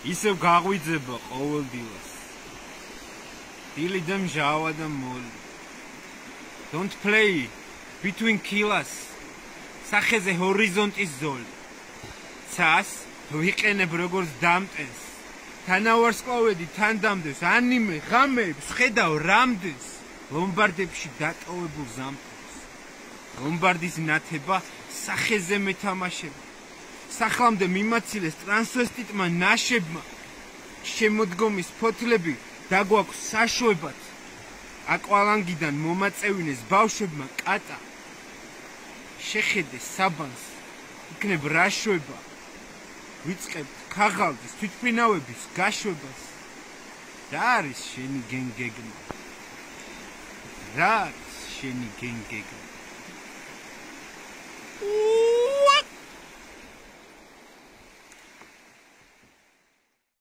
ისევ გაღვიძება ყოველ დილას. დილი და მჟავა და მოლი. Don't play between kills. სახეზე ჰორიზონტის ზოლი. ცას ვიყენებ როგორც დამტენს. თანავარსკვლავედი თან დამდეს ანიმე ღამეებს ხედავ რამდენს ლომბარდებში დატოვებულ ზამთარს. ლომბარდის ნათება სახეზე მეთამაშება. სახლამდე მიმაცილეს ტრანსვესტიტმა ნაშებმა. შემოდგომის ფოთლები დაგვაქვს საშვებად. აკვალანგიდან მომაწევინეს ბავშვებმა კატა. შეხედე საბანს, იქნებ რაშვება. ვიწყებთ ქაღალდის თვითმფრინავების გაშვებას. რა არის შენი გენგეგმა? რა არის შენი გენგეგმა?